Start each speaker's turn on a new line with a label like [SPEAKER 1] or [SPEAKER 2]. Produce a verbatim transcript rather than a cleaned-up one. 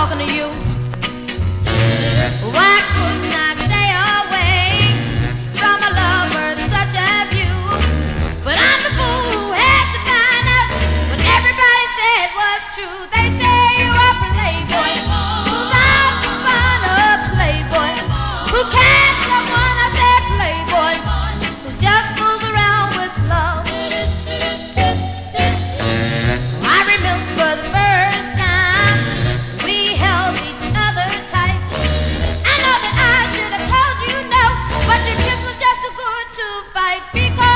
[SPEAKER 1] talking to you. Why couldn't I stay away from a lover such as you? But I'm the fool who had to find out what everybody said was true. They say you're a playboy who's out to find a playboy who can't stop one. I said playboy who just fools around with love. I remember the first time we held each other tight. I know that I should have told you no, but your kiss was just too good to fight. Because